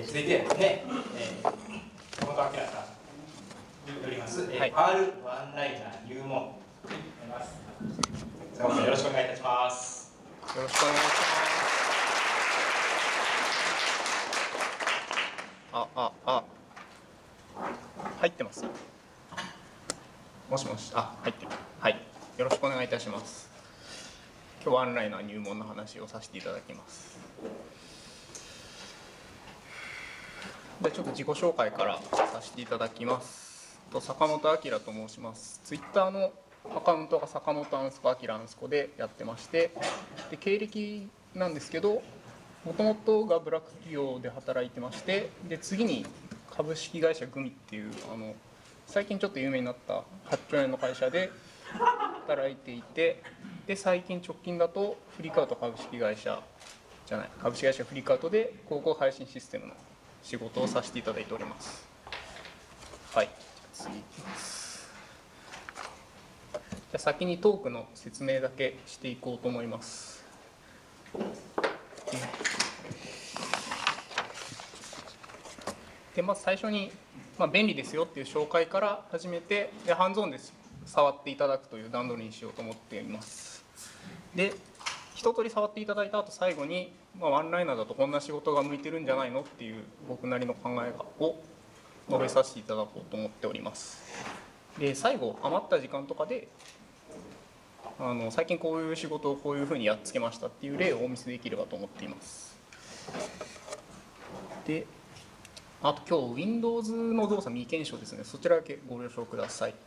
続いてですね、小本明さんによります、 はい、 R ワンライナー入門になります。坂本さん、よろしくお願いいたします。 よろしくお願いします。入ってます。もしもし、入ってる。はい、よろしくお願いいたします。今日はワンライナー入門の話をさせていただきます。で、ちょっと自己紹介からさせていただきます。坂本明と申します。ツイッターのアカウントが坂本アンスコ明アンスコでやってまして、で経歴なんですけど、もともとがブラック企業で働いてまして、で次に株式会社グミっていう最近ちょっと有名になった8兆円の会社で働いていて、で最近直近だとフリーカウト株式会社フリーカウトで広告配信システムの仕事をさせていただいております。はい、次いきます。じゃあ先にトークの説明だけしていこうと思います。でまず最初に、便利ですよっていう紹介から始めて、でハンズオンで触っていただくという段取りにしようと思っています。で一通り触っていただいた後、最後に、ワンライナーだとこんな仕事が向いてるんじゃないのっていう僕なりの考えを述べさせていただこうと思っております。で最後余った時間とかで最近こういう仕事をこういうふうにやっつけましたっていう例をお見せできればと思っています。であと今日 Windows の動作未検証ですね、そちらだけご了承ください。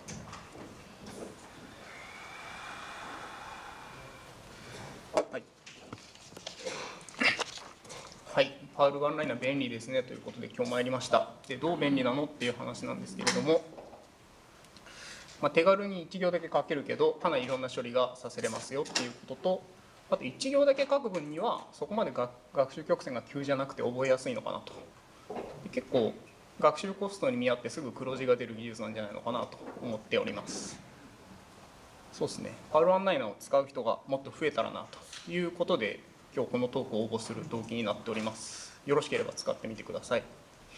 はい、パールワンライナー便利ですねということで今日参りました。でどう便利なのっていう話なんですけれども、手軽に1行だけ書けるけどかなりいろんな処理がさせれますよっていうことと、あと1行だけ書く分にはそこまで学習曲線が急じゃなくて覚えやすいのかなと。で結構学習コストに見合ってすぐ黒字が出る技術なんじゃないのかなと思っております。そうですね、パールワンライナーを使う人がもっと増えたらなということで今日このトークを応募する動機になっております。よろしければ使ってみてください。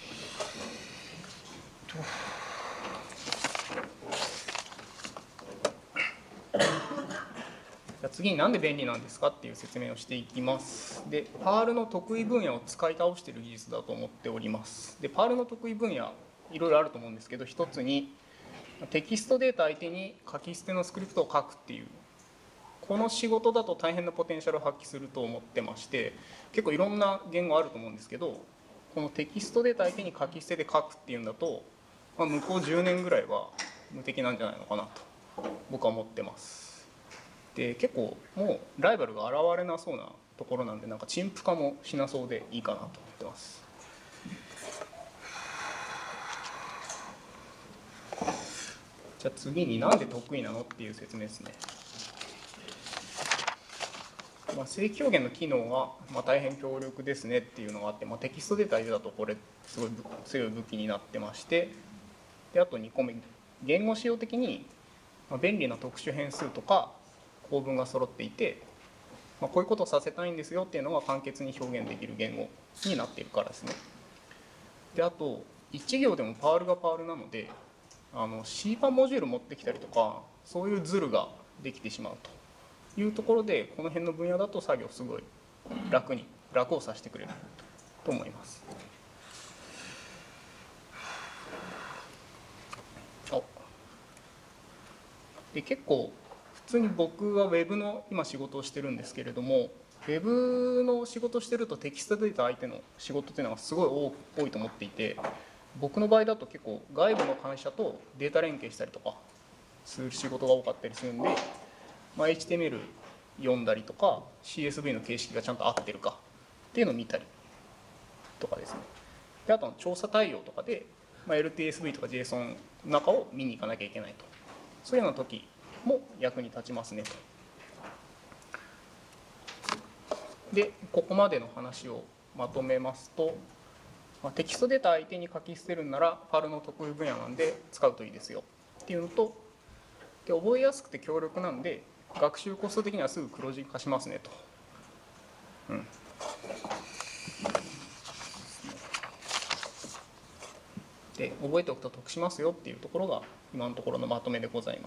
次になんで便利なんですかっていう説明をしていきます。で、パールの得意分野を使い倒している技術だと思っております。で、パールの得意分野いろいろあると思うんですけど、一つにテキストデータ相手に書き捨てのスクリプトを書くっていう、この仕事だと大変なポテンシャルを発揮すると思ってまして、結構いろんな言語あると思うんですけど、このテキストデータ相手に書き捨てで書くっていうんだと、向こう10年ぐらいは無敵なんじゃないのかなと僕は思ってます。で結構もうライバルが現れなそうなところなんで、なんか陳腐化もしなそうでいいかなと思ってます。じゃあ次になんで得意なのっていう説明ですね。正規表現の機能は大変強力ですねっていうのがあって、テキストデータだとこれすごい強い武器になってまして、であと2個目、言語仕様的に便利な特殊変数とか構文が揃っていて、こういうことをさせたいんですよっていうのが簡潔に表現できる言語になっているからですね。であと1行でもパールがパールなのでC パンモジュール持ってきたりとか、そういうズルができてしまうというところで、この辺の分野だと作業すごい楽をさせてくれると思います。で結構普通に僕は Web の今仕事をしてるんですけれども、 Web の仕事をしてるとテキストデータ相手の仕事っていうのがすごい多いと思っていて、僕の場合だと結構外部の会社とデータ連携したりとかする仕事が多かったりするんで、HTML 読んだりとか CSV の形式がちゃんと合ってるかっていうのを見たりとかですね。であと調査対応とかで、LTSV とか JSON の中を見に行かなきゃいけないと、そういうような時も役に立ちますねと。でここまでの話をまとめますと、テキストデータ相手に書き捨てるんならパールの得意分野なんで使うといいですよっていうのと、で覚えやすくて強力なんで学習コスト的にはすぐ黒字化しますねと。 で覚えておくと得しますよっていうところが今のところのまとめでございます。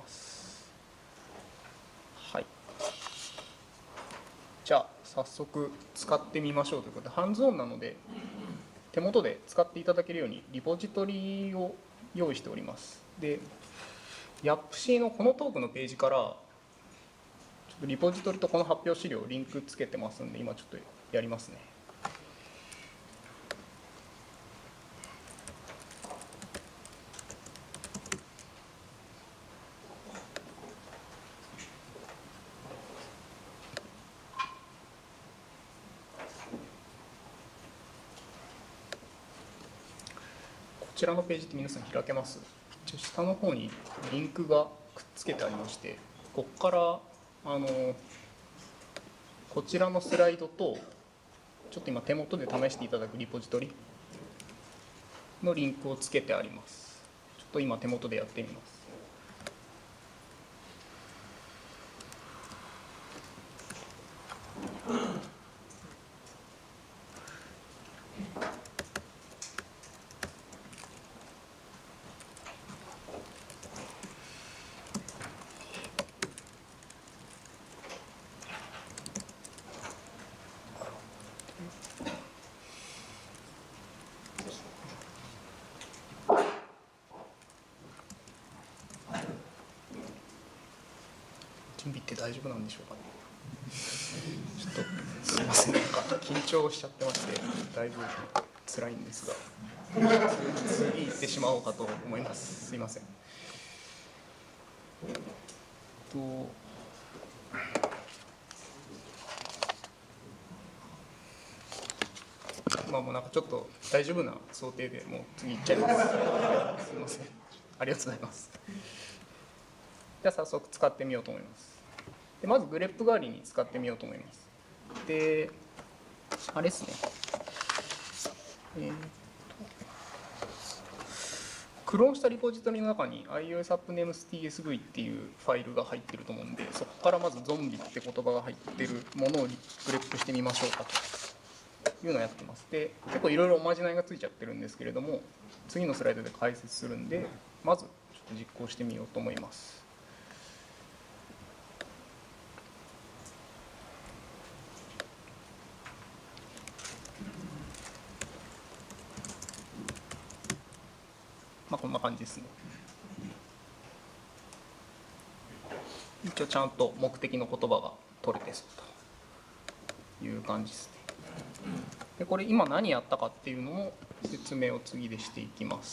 はい、じゃあ早速使ってみましょうということで、ハンズオンなので手元で使っていただけるようにリポジトリを用意しております。で YAPC のこのトークのページからちょっとリポジトリとこの発表資料リンクつけてますんで、今ちょっとやりますね。こちらのページって皆さん開けます？下の方にリンクがくっつけてありまして、ここからこちらのスライドとちょっと今手元で試していただくリポジトリのリンクをつけてあります。ちょっと今手元でやってみます。準備って大丈夫なんでしょうかね。ちょっとすいません、なんか緊張しちゃってまして、だいぶ辛いんですが、次行ってしまおうかと思います。すいません。まあもうなんかちょっと大丈夫な想定でもう次行っちゃいます。すいません。ありがとうございます。じゃあ早速使ってみようと思います。でまずグレップ代わりに使ってみようと思います。で、あれですね。クローンしたリポジトリの中に iOSAppNamesTSV っていうファイルが入ってると思うんで、そこからまずゾンビって言葉が入ってるものをグレップしてみましょうかというのをやってます。で、結構いろいろおまじないがついちゃってるんですけれども、次のスライドで解説するんで、まずちょっと実行してみようと思います。まあこんな感じですね。一応ちゃんと目的の言葉が取れてそうという感じですね。でこれ今何やったかっていうのを説明を次でしていきます。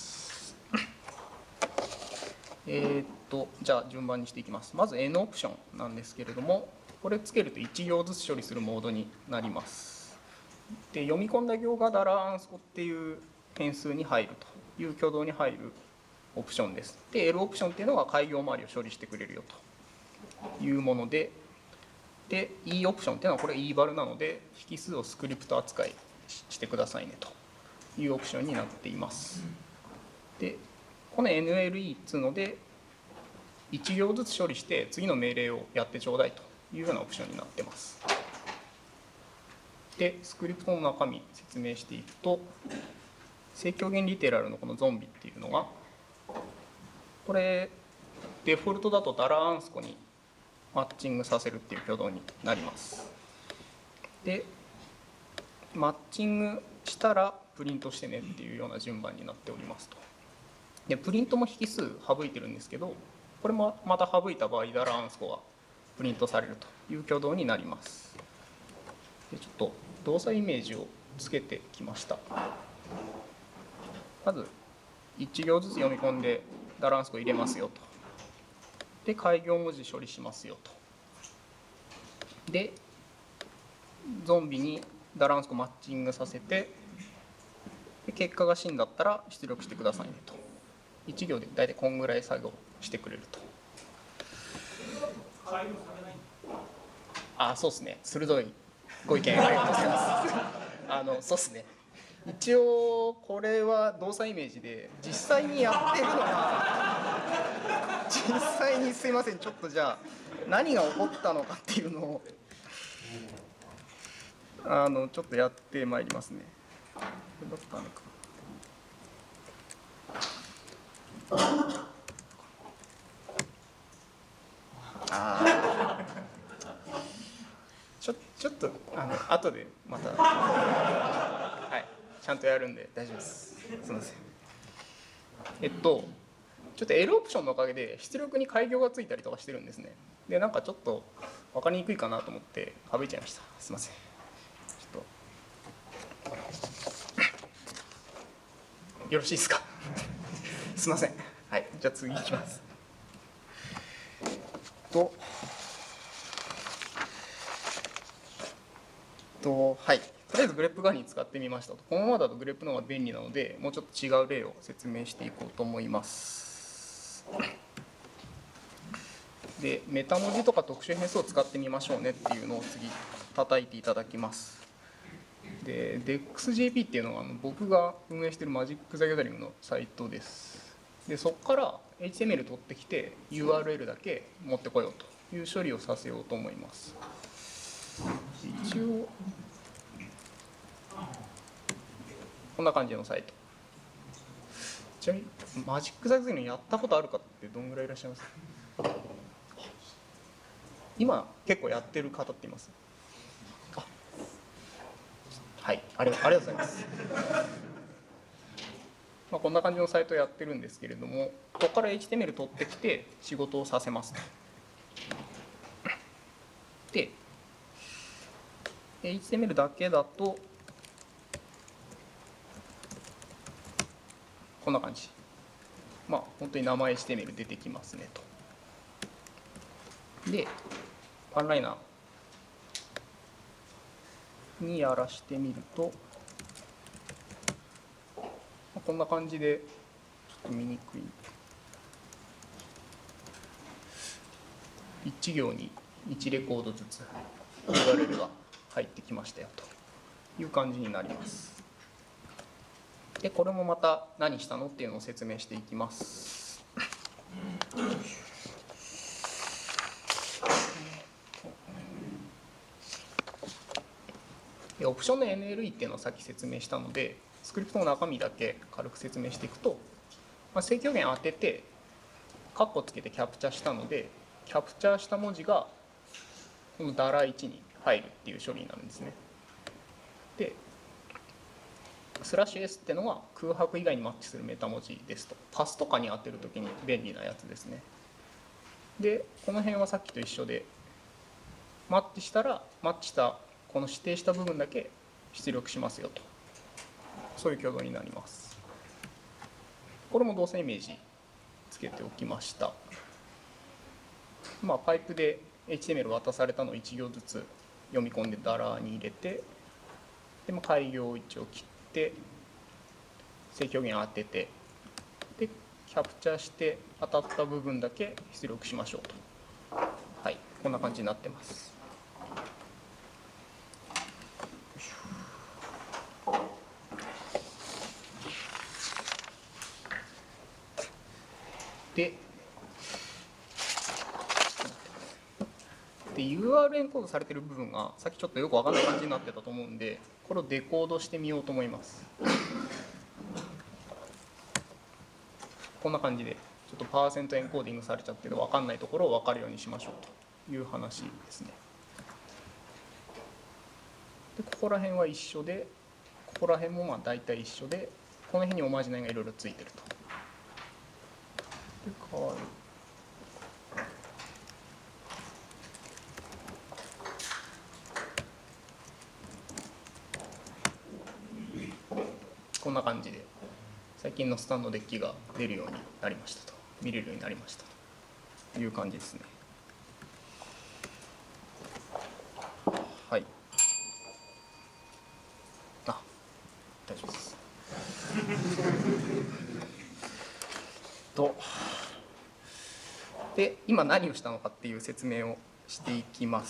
じゃあ順番にしていきます。まず N オプションなんですけれども、これつけると1行ずつ処理するモードになります。で読み込んだ行がダラーアンスコっていう変数に入るという挙動に入るオプションです。で L オプションっていうのが開業周りを処理してくれるよというもので、E オプションっていうのはこれ E バルなので引数をスクリプト扱いしてくださいねというオプションになっています。でこの NLE っていうので1行ずつ処理して次の命令をやってちょうだいというようなオプションになってます。でスクリプトの中身説明していくと、正教元リテラルのこのゾンビっていうのがこれデフォルトだとダラアンスコにマッチングさせるっていう挙動になります。でマッチングしたらプリントしてねっていうような順番になっておりますと。でプリントも引数省いてるんですけど、これもまた省いた場合ダラアンスコがプリントされるという挙動になります。でちょっと動作イメージをつけてきました。まず1行ずつ読み込んでダラアンスコ入れますよと。で開業文字処理しますよと。でゾンビにダラアンスコマッチングさせて、で結果が真だったら出力してくださいねと。1行で大体こんぐらい作業してくれると。あ、そうですね。鋭いご意見ありがとうございます。そうですね。一応これは動作イメージで実際にやってるのは実際にすいません、ちょっとじゃあ何が起こったのかっていうのをちょっとやってまいりますね。これだったのか。 ちょっと後でまたはいちゃんとやるんで大丈夫です。すみません。ちょっと L オプションのおかげで出力に改行がついたりとかしてるんですね。でなんかちょっと分かりにくいかなと思って省いちゃいました。すみません。ちょっとよろしいですか。すみません。はい、じゃあ次いきます。はい、とりあえずグレップガーニー使ってみましたと。このままだとグレップの方が便利なので、もうちょっと違う例を説明していこうと思います。で、メタ文字とか特殊変数を使ってみましょうねっていうのを次叩いていただきます。で、DEXJP っていうのは僕が運営しているマジック・ザ・ギャザリングのサイトです。で、そこから HTML 取ってきて URL だけ持ってこようという処理をさせようと思います。一応こんな感じのサイト。ちなみにマジック・ザ・ギャザリングやったことある方ってどんぐらいいらっしゃいますか？今結構やってる方っています？はい、ありがとうございます。こんな感じのサイトをやってるんですけれども、ここから HTML 取ってきて仕事をさせますと。で、HTML だけだとこんな感じ。本当に生 HTML 出てきますねと。で、ワンライナーにやらしてみると、こんな感じで、ちょっと見にくい。1行に1レコードずつ URL が入ってきましたよという感じになります。で、これもまた何したのっていうのを説明していきます。で、オプションの NLE っていうのをさっき説明したので、スクリプトの中身だけ軽く説明していくと、正規表現当ててカッコつけてキャプチャしたので、キャプチャーした文字がこのダラ1に入るっていう処理になるんですね。で、スラッシュ S ってのは空白以外にマッチするメタ文字ですと。パスとかに当てるときに便利なやつですね。で、この辺はさっきと一緒で、マッチしたら、マッチしたこの指定した部分だけ出力しますよと。そういう挙動になります。これも動作イメージつけておきました。パイプで HTML 渡されたのを1行ずつ読み込んでダラーに入れて、で開行を一応切って正規表現当てて、でキャプチャーして当たった部分だけ出力しましょうと。はい、こんな感じになってます。で URL エンコードされてる部分がさっきちょっとよく分かんない感じになってたと思うんで、これをデコードしてみようと思います。こんな感じでちょっとパーセントエンコーディングされちゃってて分かんないところを分かるようにしましょうという話ですね。でここら辺は一緒で、ここら辺も大体一緒で、この辺におまじないがいろいろついてると。で変わる。こんな感じで最近のスタンドデッキが出るようになりましたと、見れるようになりましたという感じですね。はい、大丈夫ですで、今何をしたのかっていう説明をしていきます。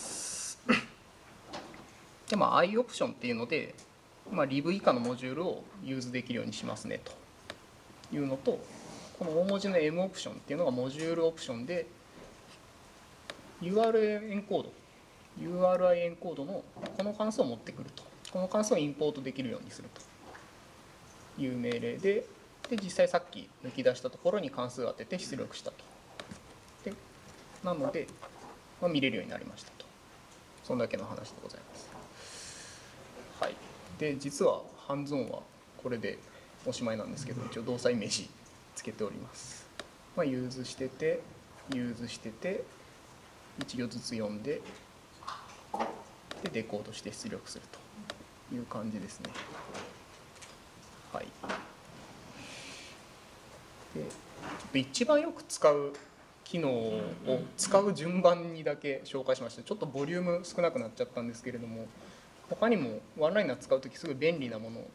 で、I オプションっていうので、live 以下のモジュールをユーズできるようにしますねというのと、この大文字の M オプションっていうのがモジュールオプションで URL エンコード URI エンコードのこの関数を持ってくると、この関数をインポートできるようにするという命令で、 で実際さっき抜き出したところに関数を当てて出力したと。でなので、見れるようになりましたと。そんだけの話でございます。はい、で実はハンズオンはこれでおしまいなんですけど、一応動作イメージつけております。ユーズしててユーズしてて1行ずつ読んで、でデコードして出力するという感じですね。はい。でちょっと一番よく使う機能を使う順番にだけ紹介しました。ちょっとボリューム少なくなっちゃったんですけれども、他にもワンライナー使うときすごい便利なもの、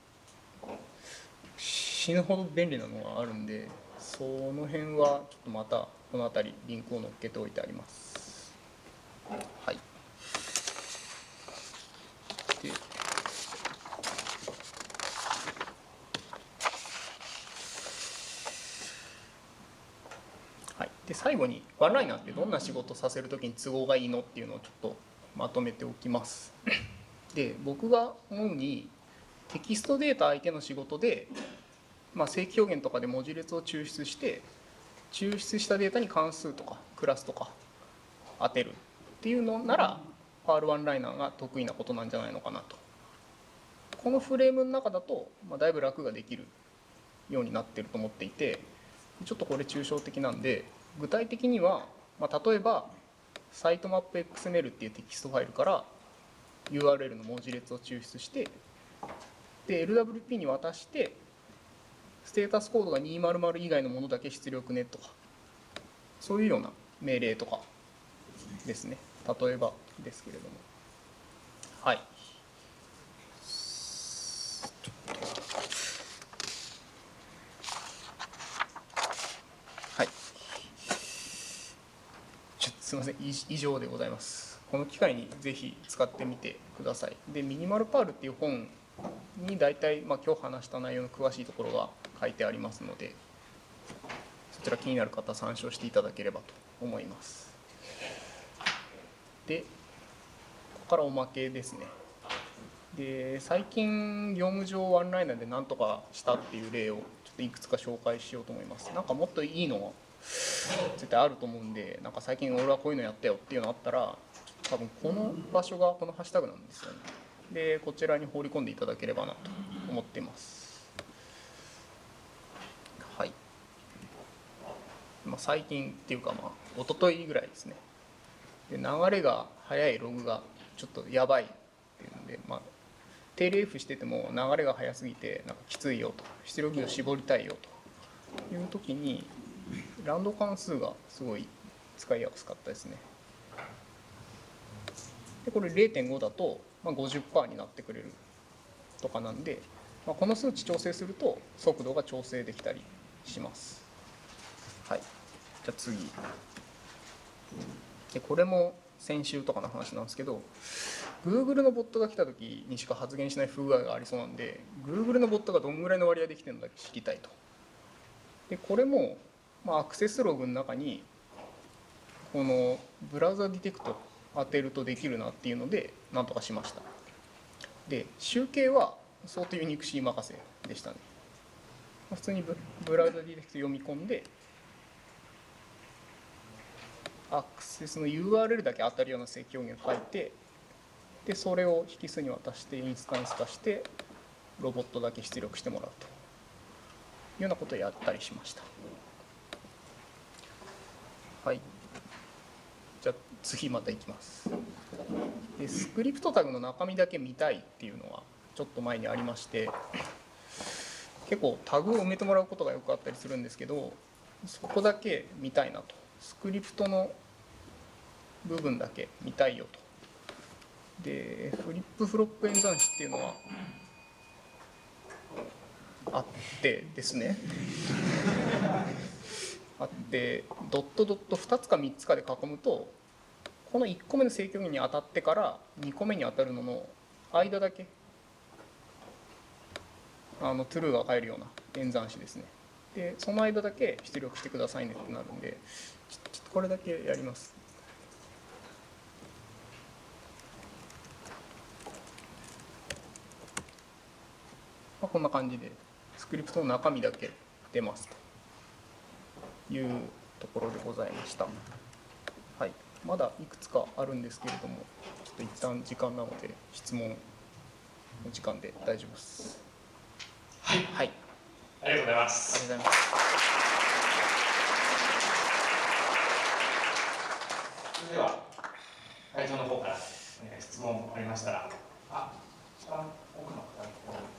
死ぬほど便利なのがあるんで、その辺はちょっとまたこの辺りリンクを載っけておいてあります。はい。でで最後にワンライナーってどんな仕事させるときに都合がいいのっていうのをちょっとまとめておきます。で僕が思うにテキストデータ相手の仕事で、正規表現とかで文字列を抽出して抽出したデータに関数とかクラスとか当てるっていうのならパールワンライナーが得意なことなんじゃないのかなと。このフレームの中だと、だいぶ楽ができるようになってると思っていて、ちょっとこれ抽象的なんで、具体的には、例えばサイトマップ XML っていうテキストファイルから URL の文字列を抽出して、で LWP に渡してステータスコードが200以外のものだけ出力ねとか、そういうような命令とかですね。例えばですけれども、はい。すみません、以上でございます。この機会にぜひ使ってみてください。で、ミニマルパールっていう本に大体、今日話した内容の詳しいところが書いてありますので、そちら気になる方は参照していただければと思います。で、ここからおまけですね。で、最近業務上ワンライナーで何とかしたっていう例をちょっといくつか紹介しようと思います。なんかもっといいの絶対あると思うんで、なんか最近俺はこういうのやったよっていうのあったら、多分この場所がこのハッシュタグなんですよね。でこちらに放り込んでいただければなと思っています。はい。最近っていうか一昨日ぐらいですね。で流れが速いログがちょっとやばいっていうので、定例 F してても流れが速すぎてなんかきついよと、出力を絞りたいよという時にランド関数がすごい使いやすかったですね。でこれ 0.5 だと 50% になってくれるとかなんで、この数値調整すると速度が調整できたりします。はい。じゃあ次。でこれも先週とかの話なんですけど、Google のボットが来た時にしか発言しない不具合がありそうなんで、Google のボットがどんぐらいの割合できてるのだけ知りたいと。でこれもアクセスログの中にこのブラウザディテクト当てるとできるなっていうのでなんとかしました。で集計は相当ユニークシー任せでしたね。普通にブラウザディテクト読み込んでアクセスの URL だけ当たるような正規表現を書いて、でそれを引数に渡してインスタンス化してロボットだけ出力してもらうというようなことをやったりしました。はい。じゃあ次またいきます。でスクリプトタグの中身だけ見たいっていうのはちょっと前にありまして、結構タグを埋めてもらうことがよくあったりするんですけど、そこだけ見たいなと、スクリプトの部分だけ見たいよと。でフリップフロップ演算子っていうのはあってですねあってドットドット2つか3つかで囲むと、この1個目の正規表現に当たってから2個目に当たるのの間だけトゥルーが返るような演算子ですね。でその間だけ出力してくださいねってなるんで、ちょっとこれだけやります。こんな感じでスクリプトの中身だけってますというところでございました。はい、まだいくつかあるんですけれども、ちょっと一旦時間なので質問の時間で大丈夫です。 はい、 はい、 ありがとうございます。 ありがとうございます。 それでは会場の方から質問ありましたら、一番奥の方の方に。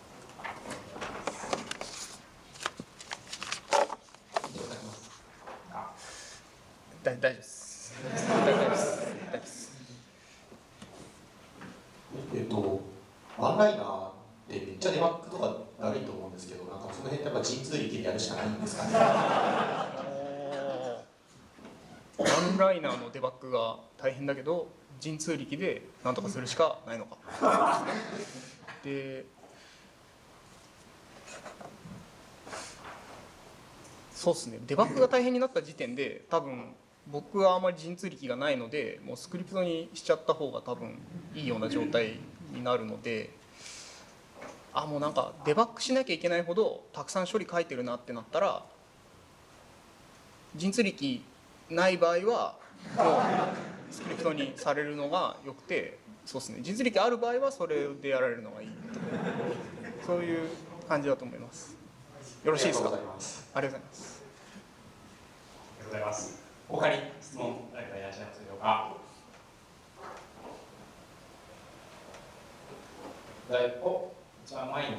大丈夫です。大丈夫です。大丈夫です。 ワンライナーってめっちゃデバッグとか悪いと思うんですけど、なんかその辺ってやっぱ陣痛力でやるしかないんですかね。 ワンライナーのデバッグが大変だけど、陣痛力でなんとかするしかないのか。で、そうですね。デバッグが大変になった時点で、多分僕はあまり陣痛力がないので、もうスクリプトにしちゃった方が多分いいような状態になるので、もうなんかデバッグしなきゃいけないほどたくさん処理書いてるなってなったら、陣痛力ない場合はもうスクリプトにされるのがよくて、そうですね。陣痛力ある場合はそれでやられるのがいいと、そういう感じだと思います。よろしいですか。ありがとうございます。 ありがとうございます。他に質問誰かいらっしゃいますでしょうか。じゃあ前に。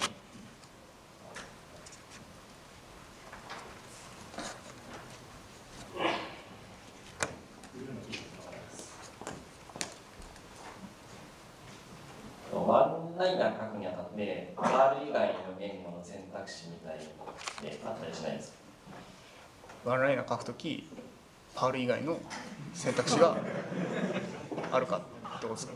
ワンライナー書くにあたって、R 以外の言語の選択肢みたいにあったりしないですか。 ワンライナー書くとき、パール以外の選択肢があるかってことですか。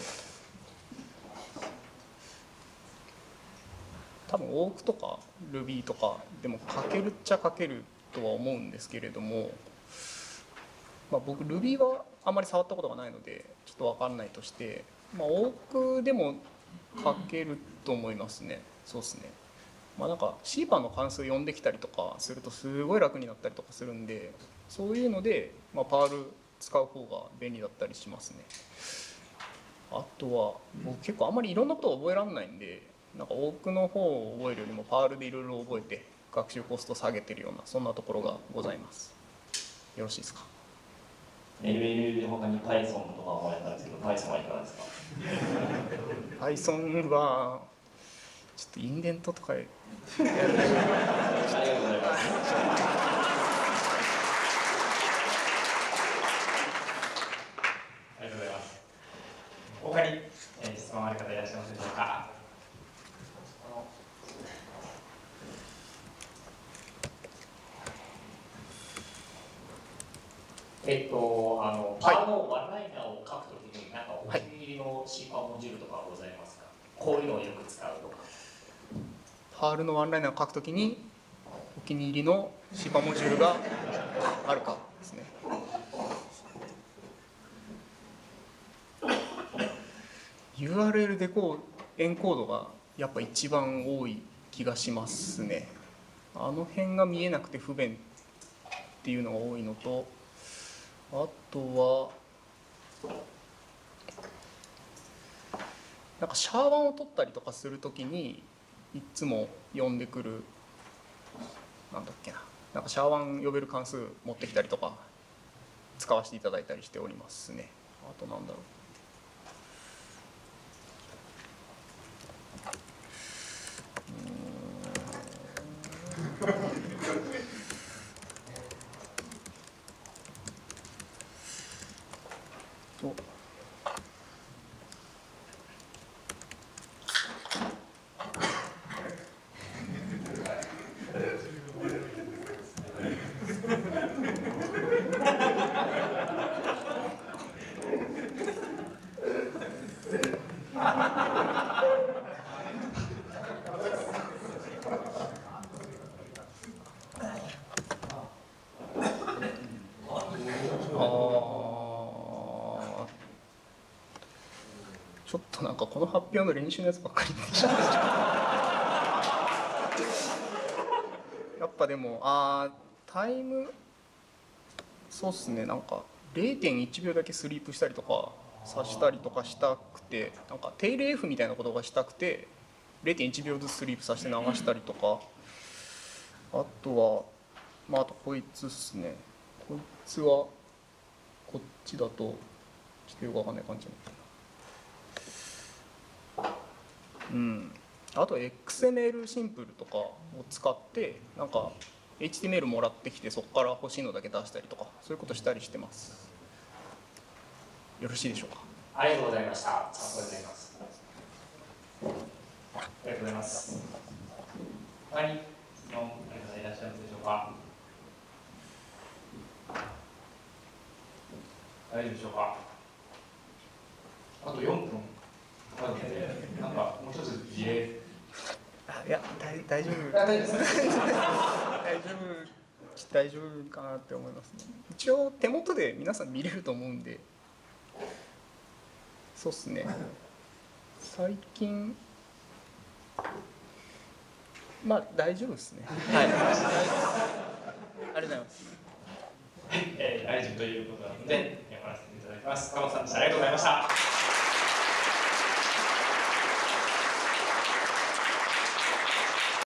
多分オークとか Ruby とかでも書けるっちゃ書けるとは思うんですけれども、僕 Ruby はあまり触ったことがないのでちょっと分かんないとして、オークでも書けると思いますね。そうですね。なんか CPAN の関数読んできたりとかするとすごい楽になったりとかするんで、そういうので、パール使う方が便利だったりしますね。あとは僕結構あんまりいろんなことを覚えられないんで、なんかオークの方を覚えるよりもパールでいろいろ覚えて学習コスト下げてるような、そんなところがございます。よろしいですか。 LL で他に Python とかもやったんですけど、Python はいかがですか。 Python はちょっとインデントとかやるありがとうございます。 ありがとうございます。他に質問ある方いらっしゃいますでしょうか。 パーのワンライナーを書くときに、なんかお気に入りの CPAN モジュールとかございますか。こういうのをよく使うとか。 パールのワンライナーを書くときにお気に入りの CPAN モジュールがあるかですね。URL でエンコードがやっぱ一番多い気がしますね。あの辺が見えなくて不便っていうのが多いのと、あとはなんかシャーワンを取ったりとかするときにいつも呼んでくる、なんだっけな、なんかシャーワン呼べる関数持ってきたりとか使わせていただいたりしておりますね。あとなんだろう。ちょっとなんかこの発表の練習のやつばっかり出てきちゃった。 やっぱでもタイムそうっすね、なんか 0.1 秒だけスリープしたりとかさしたりとかしたくて、なんかテイル F みたいなことがしたくて 0.1 秒ずつスリープさせて流したりとか、あとはあとこいつっすね。こいつはこっちだとちょっとよくわかんない感じあと XML シンプルとかを使ってなんか HTML もらってきてそこから欲しいのだけ出したりとかそういうことしたりしてます。よろしいでしょうか。 ありがとうございました。参考になります。 ありがとうございます。他に質問ある方いらっしゃいますでしょうか。大丈夫でしょうか。あと4分なので、なんかもう一つ事例。 いや大丈夫大丈夫です大丈夫かなって思いますね。一応手元で皆さん見れると思うんで、そうっすね。最近大丈夫ですね。はい。ありがとうございます。 大丈夫ということなので、やらせていただきます。川本さんでした。ありがとうございました。